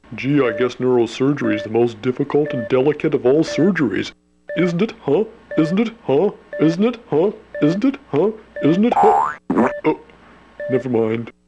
Gee, I guess neurosurgery is the most difficult and delicate of all surgeries. Isn't it, huh? Isn't it, huh? Isn't it, huh? Isn't it, huh? Isn't it, huh? Oh, never mind.